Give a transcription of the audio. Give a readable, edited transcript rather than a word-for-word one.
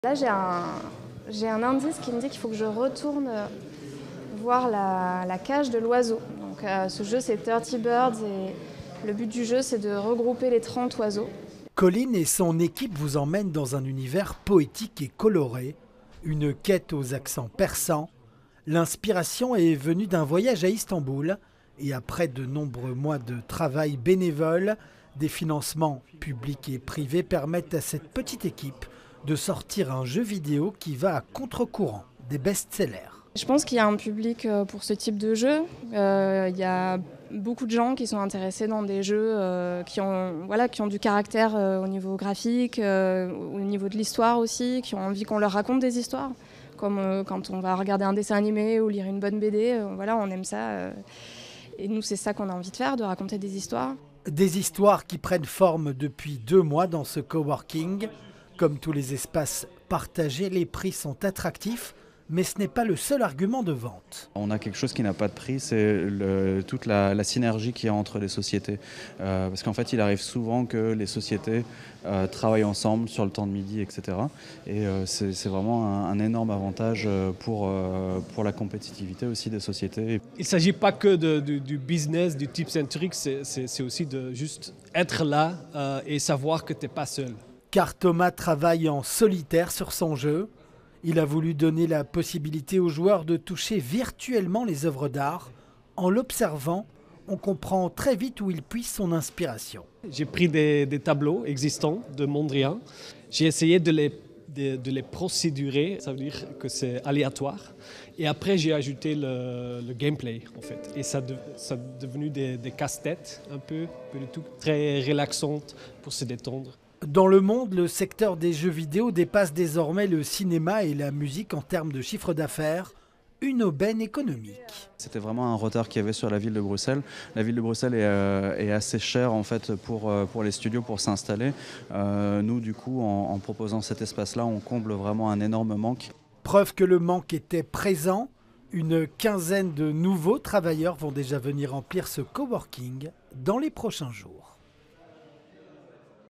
Là, j'ai un indice qui me dit qu'il faut que je retourne voir la cage de l'oiseau. Donc, ce jeu, c'est 30 Birds et le but du jeu, c'est de regrouper les 30 oiseaux. Colline et son équipe vous emmènent dans un univers poétique et coloré, une quête aux accents persans. L'inspiration est venue d'un voyage à Istanbul et après de nombreux mois de travail bénévole, des financements publics et privés permettent à cette petite équipe de sortir un jeu vidéo qui va à contre-courant des best-sellers. Je pense qu'il y a un public pour ce type de jeu. Il y a beaucoup de gens qui sont intéressés dans des jeux qui ont du caractère au niveau graphique, au niveau de l'histoire aussi, qui ont envie qu'on leur raconte des histoires. Comme quand on va regarder un dessin animé ou lire une bonne BD, on aime ça. Et nous, c'est ça qu'on a envie de faire, de raconter des histoires. Des histoires qui prennent forme depuis 2 mois dans ce coworking. Comme tous les espaces partagés, les prix sont attractifs, mais ce n'est pas le seul argument de vente. On a quelque chose qui n'a pas de prix, c'est toute la synergie qu'il y a entre les sociétés. Parce qu'en fait, il arrive souvent que les sociétés travaillent ensemble sur le temps de midi, etc. Et c'est vraiment un énorme avantage pour la compétitivité aussi des sociétés. Il ne s'agit pas que du business, du tips and tricks, c'est aussi de juste être là et savoir que tu n'es pas seul. Car Thomas travaille en solitaire sur son jeu. Il a voulu donner la possibilité aux joueurs de toucher virtuellement les œuvres d'art. En l'observant, on comprend très vite où il puise son inspiration. J'ai pris des tableaux existants de Mondrian. J'ai essayé de les procédurer, ça veut dire que c'est aléatoire. Et après, j'ai ajouté le gameplay, en fait. Et ça a devenu des casse-têtes, un peu de tout, très relaxantes pour se détendre. Dans le monde, le secteur des jeux vidéo dépasse désormais le cinéma et la musique en termes de chiffre d'affaires, une aubaine économique. C'était vraiment un retard qu'il y avait sur la ville de Bruxelles. La ville de Bruxelles est assez chère en fait pour les studios pour s'installer. Nous, du coup, en proposant cet espace-là, on comble vraiment un énorme manque. Preuve que le manque était présent, une quinzaine de nouveaux travailleurs vont déjà venir remplir ce coworking dans les prochains jours.